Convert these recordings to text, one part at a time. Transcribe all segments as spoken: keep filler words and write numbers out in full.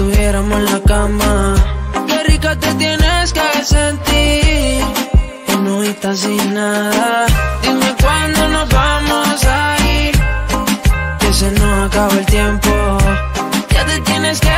estuviéramos en la cama. Qué rica te tienes que sentir, en nubita sin nada. Dime cuándo nos vamos a ir, que se nos acaba el tiempo. Ya te tienes que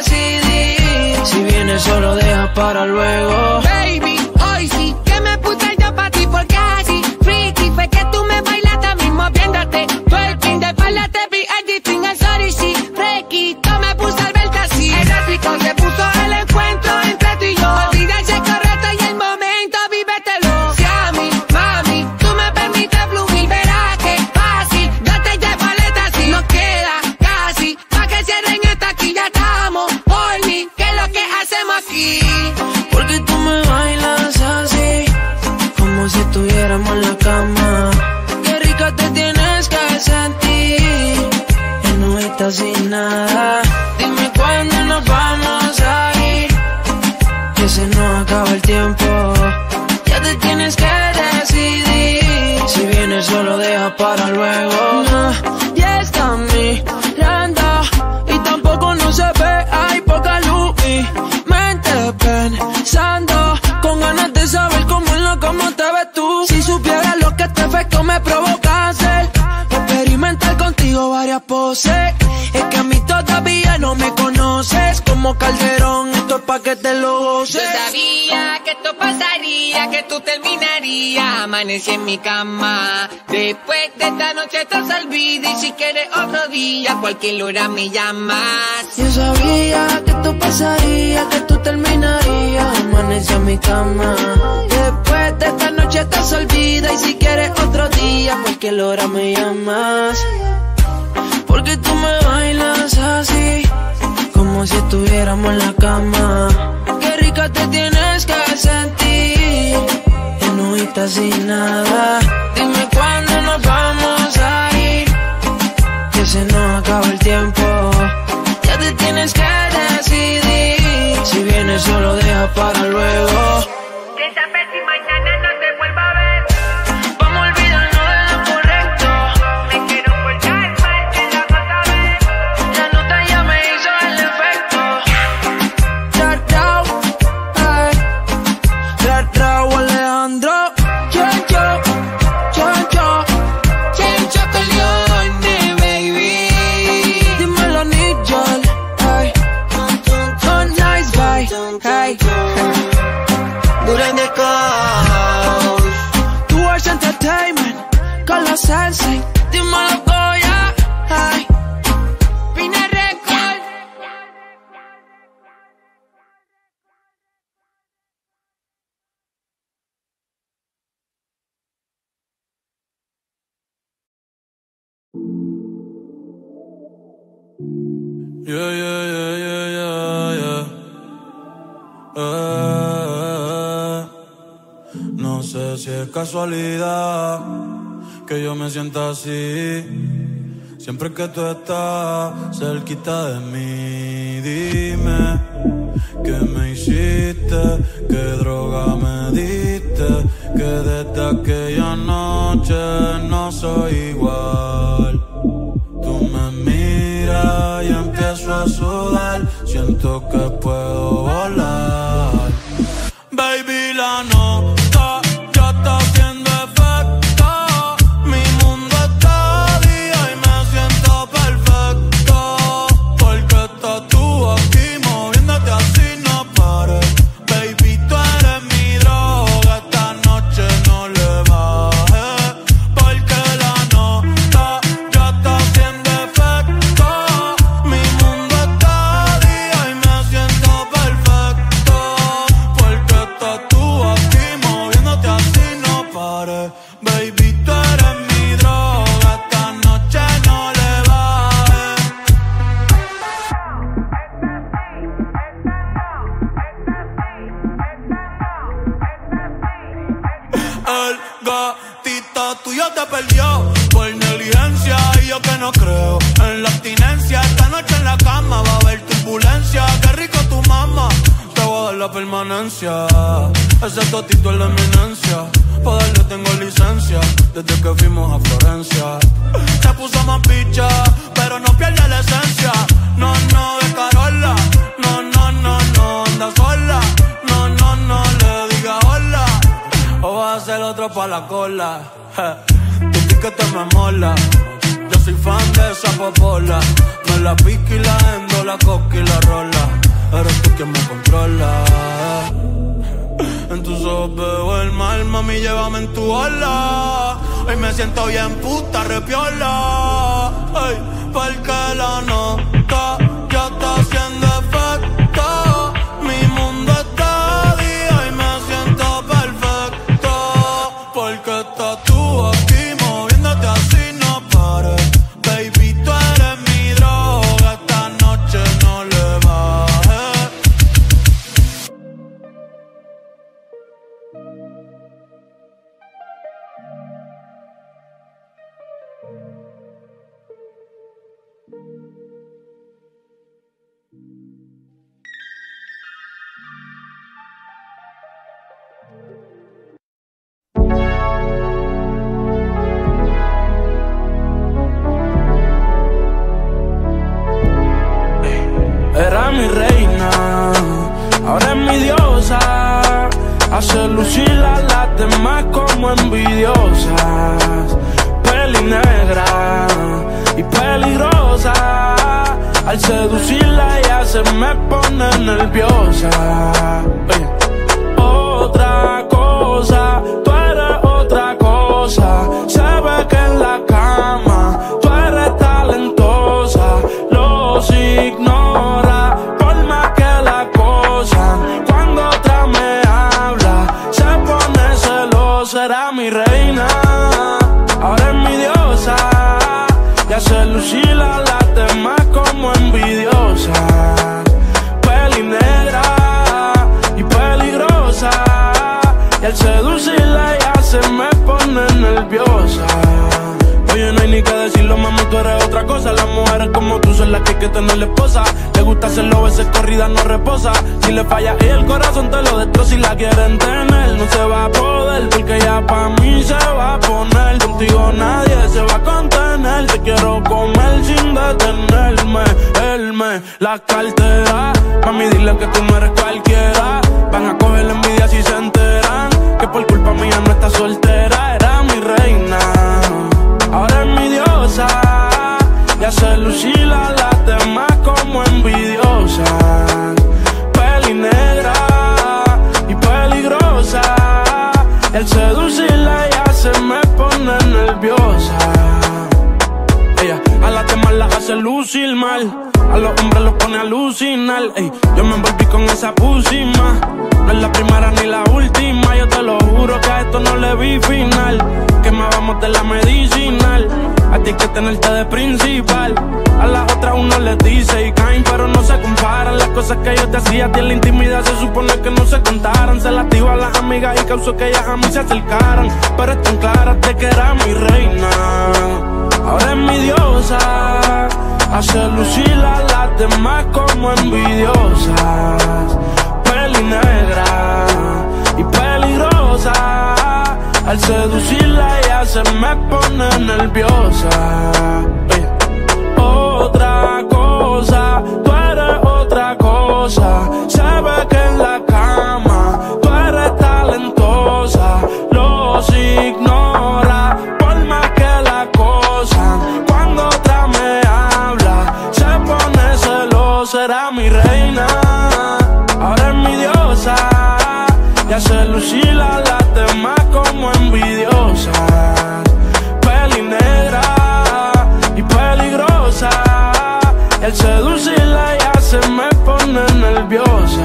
decidir, si vienes solo deja para luego. Baby, hoy sí que me puse yo pa' ti porque así freaky fue que tú me bailaste mismo viéndote. Twerking de espalda te vi editing el sorry sí. Frequito me puse al verte así. Erótico se puso el encuentro entre tú y yo. Olvida ese correcto y el momento, vívetelo. Si a mí, mami, tú me permites fluir, verás que fácil. Date ya paleta si nos queda casi. Pa' que cierren esta aquí ya estamos. Horny, ¿qué es lo que hacemos aquí? Porque tú me bailas así, como si estuviéramos en la cama. Qué rica te tienes que sentir, en nubita sin nada. Dime cuándo nos vamos a ir, que se nos acaba el tiempo. Ya te tienes que decidir, si vienes solo deja para luego. No, ya está mirando y tampoco no se ve, hay poca luz. Mi mente pensando, con ganas de saber cómo en la cama te ves tú. Si supieras lo que este efecto me provoca hacer, experimentar contigo varias poses. Es que a mí todavía no me conoces, como Calderón, esto es pa' que te lo goces. Yo sabía que esto pasaría, que tú terminarías. Amanecí en mi cama, después de esta noche estás olvida. Y si quieres otro día, cualquier hora me llamas. Yo sabía que esto pasaría, que tú terminarías. Amanecí en mi cama, después de esta noche estás olvida. Y si quieres otro día, cualquier hora me llamas. Porque tú me bailas así, como si estuviéramos en la cama. Qué rica te tienes que sentir, en nubita sin nada. Dime cuándo nos vamos a ir, que se nos acaba el tiempo. Ya te tienes que decidir, si vienes solo deja para luego. ¿Qué sabes si mañana no te vuelva a ver? Vamos a olvidarnos de lo correcto. Me quiero volver mal, que la cosa ve. La nota ya me hizo el efecto. Ra-rao, ay. Ra-rao, Alejandro. Chencho, Chencho, Chencho Corleone, baby. dímelo, Nigel, ay. Oh, nice guy, ay. Duran de Coach. Tours Entertainment, con los Sensei. Dímelo, Goya, ay. Pina Record. Yeah, yeah, yeah, yeah, yeah, yeah. Eh, no sé si es casualidad que yo me sienta así, siempre que tú estás cerquita de mí. Dime qué me hiciste, qué droga me diste, que desde aquella noche no soy igual. Tú me miras y empiezo a sudar, siento que puedo volar. Baby, la nota ya está haciendo efecto. Mi mundo está día y me siento perfecto. Porque estás tú aquí moviéndote así, no pares. Baby, tú eres mi droga, esta noche no le bajes. Porque la nota ya está haciendo efecto. Mi mundo está día y me siento perfecto. Porque estás tú aquí moviéndote así, no pares. Baby, tú eres mi droga, esta noche no le bajes. El gatito tuyo te perdió por negligencia y yo que no creo en la abstinencia. Esta noche en la cama va a haber turbulencia. Qué rico tu mamá, te voy a dar la permanencia. Ese totito es la eminencia, pa' darle tengo licencia desde que fuimos a Florencia. Se puso más picha, pero no pierde la esencia. No, no, de Carola, no, no le digas hola, o vas a ser otro pa' la cola. Tu piquete me mola, yo soy fan de esa popola. Me la pique y la endo, la coca y la rola. Eres tú quien me controla. En tus ojos veo el mal, mami, llévame en tu ola. Hoy me siento bien puta, repiola. Ay, porque la nota ya está haciendo efecto. Mi mundo está de día y me siento perfecto. Porque estás tú aquí moviéndote así, no pares. Baby, tú eres mi droga, esta noche no le bajes. Era mi reina, ahora es mi diosa. Hace lucir a las demás como envidiosas. Peli negra y peligrosa. Al seducirla ella se me pone nerviosa. Oye. Otra cosa, tú eres otra cosa. Se ve que en la cama tú eres talentosa. Los ignora por más que la acosan. Cuando otra me habla se pone celosa. Era mi reina, ahora es mi diosa. Y hace lucir a las demás como envidiosa. Peli negra y peligrosa. Y al seducirla ella se me pone nerviosa. Oye, no hay ni que decirlo, mami, tú eres otra cosa. Las mujeres como tú son las que hay que tener esposa. Le gusta hacerlo, veces corrida no reposa. Si le falla y el corazón te lo destroza. Si la quieren tener, no se va a poder, porque ya pa' mí se va a poner. Contigo nadie se va a contener. Te quiero comer sin detenerme. Él me la cartera. Mami, dile que tú no eres cualquiera. Van a coger la envidia si se enteran que por culpa mía no está soltera. Era mi reina, ahora es mi diosa. Y hace lucir a las demás como envidiosa. Peli negra y peligrosa. Y al seducirla ella se me pone nerviosa. Ella a las demás las hace lucir mal, a los hombres los pone a alucinar. Ey, yo me envolví con esa pusima. No es la primera ni la última. Yo te lo juro que a esto no le vi final. Que más vamos de la medicinal. A ti hay que tenerte de principal. A las otras uno les dice y caen, pero no se comparan. Las cosas que yo te hacía a ti en la intimidad se supone que no se contaran. Se las digo a las amigas y causó que ellas a mí se acercaran. Pero están claras de que era mi reina, ahora es mi diosa. Hace lucir a las demás como envidiosas. Peli negra y peligrosa. Al seducirla ella se me pone nerviosa. Oye. Otra cosa, tú eres otra cosa. Se ve que en la cama tú eres talentosa. Los ignora por más que la acosan. Cuando otra me habla se pone celosa. Era mi reina, ahora es mi diosa. Y hace lucir a las demás como envidiosa. Peli negra y peligrosa. Y al seducirla ella se me pone nerviosa.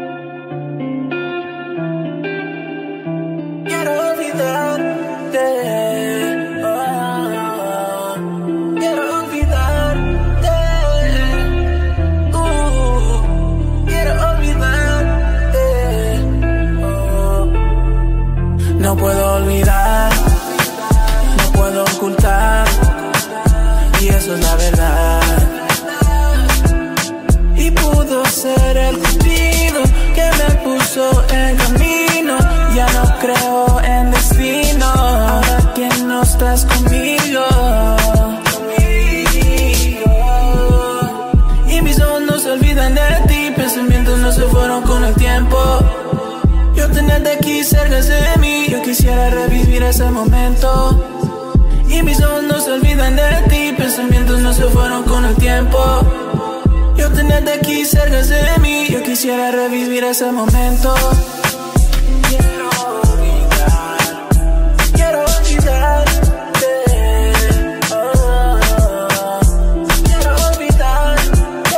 Quiero olvidarte conmigo, conmigo. Y mis ojos no se olvidan de ti, pensamientos no se fueron con el tiempo. Yo tenerte aquí cerca de mí, yo quisiera revivir ese momento. Y mis ojos no se olvidan de ti, pensamientos no se fueron con el tiempo. Yo tenerte aquí cerca de mí, yo quisiera revivir ese momento. Quiero olvidar, quiero olvidarte, oh, quiero olvidarte,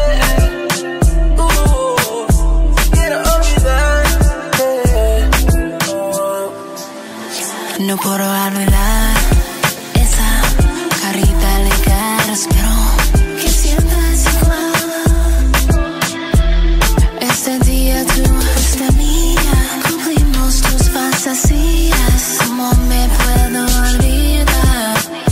uh, quiero olvidarte, oh. No puedo olvidar esa carita de cara, espero que sientas igual. Este día tú fuiste mía, cumplimos tus fantasías. ¿Cómo me puedo olvidar?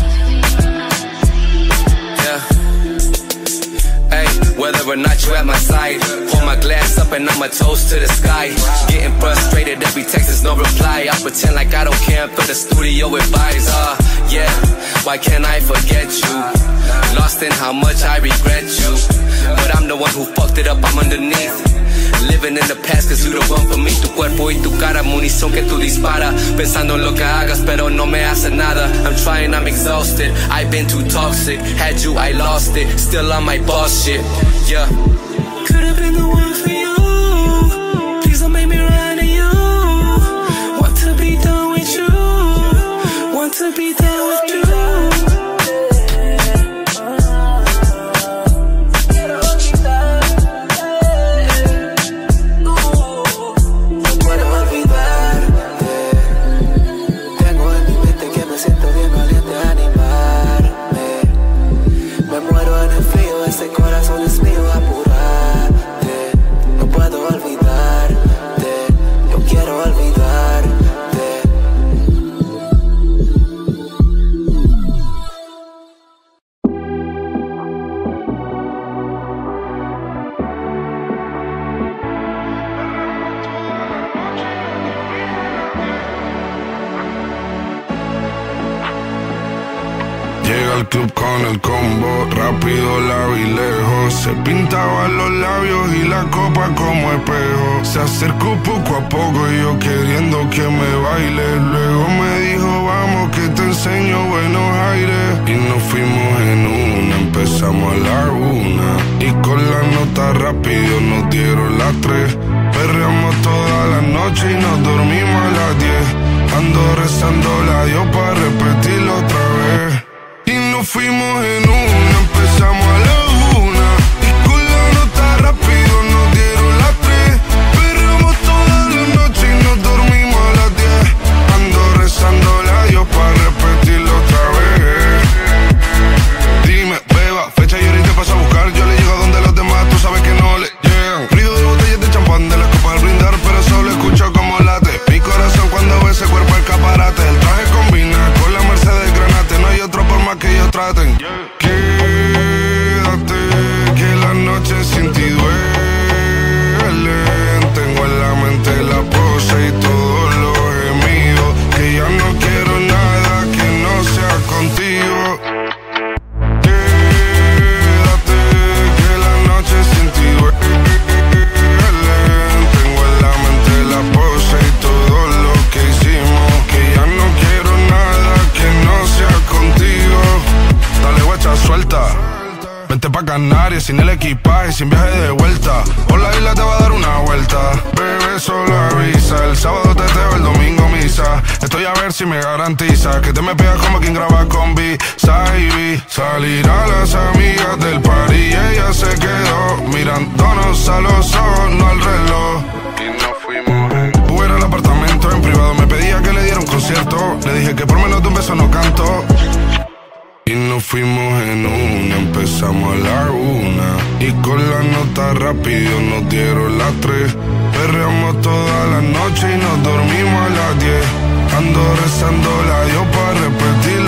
Yeah. Hey, whether or not you at my side, hold my glass up and I'ma toast to the sky. Getting frustrated, every text is no reply. I pretend like I don't care, but the studio advise. Uh, yeah, why can't I forget you? Lost in how much I regret you, but I'm the one who fucked it up, I'm underneath. Living in the past, cause you the one for me. Tu cuerpo y tu cara, munición que tú disparas. Pensando en lo que hagas, pero no me hace nada. I'm trying, I'm exhausted, I've been too toxic. Had you, I lost it, still on my boss shit. Yeah. Could've been the one for you, please don't make me run to you. Want to be done with you, want to be done with you. Este corazón es mío, apúrate. No puedo olvidarte, yo quiero olvidarte. Llega al club con el combo, rápido la vi lejos. Se pintaban los labios y la copa como espejo. Se acercó poco a poco y yo queriendo que me baile. Luego me dijo, vamos que te enseño buenos aires. Y nos fuimos en una, empezamos a la una. Y con la nota rápido nos dieron las tres. Perreamos toda la noche y nos dormimos a las diez. Ando rezando la Dios para repetirlo otra vez. Y nos fuimos en una, empezamos a la una. Y con la nota rápido nos dieron las tres. Perreamos toda la noche y nos dormimos a las diez. Ando rezando la Dios para repetirlo otra vez. Dime, beba, fecha y ahorita paso a buscar. Yo le llego donde los demás, tú sabes que no le llegan. Ruido de botellas de champán, de las copas al brindar, pero solo escucho como late mi corazón cuando ve ese cuerpo escaparate. El traje combina con la Mercedes Granate. No hay otro por más que ellos traten. Quédate, que la noche sin ti duelen. Tengo en la mente la pose y todos los gemidos. Que ya no quiero nada que no sea contigo. Quédate, que la noche sin ti duelen. Tengo en la mente la pose y todo lo que hicimos. Que ya no quiero nada que no sea contigo. Dale guacha suelta, vente pa' Canarias sin el equipaje, sin viaje de vuelta. Por la isla te va a dar una vuelta. Bebé, solo avisa, el sábado teteo, el domingo misa. Estoy a ver si me garantiza que te me pegas como quien graba con B. Saibi, salir a las amigas del party y ella se quedó mirándonos a los ojos, no al reloj. Y nos fuimos en Uber al apartamento en privado, me pedía que le diera un concierto. Le dije que por menos de un beso no canto. Y nos fuimos en una, empezamos a la una. Y con la nota rápido nos dieron las tres. Perreamos toda la noche y nos dormimos a las diez. Ando rezando la Dios para repetir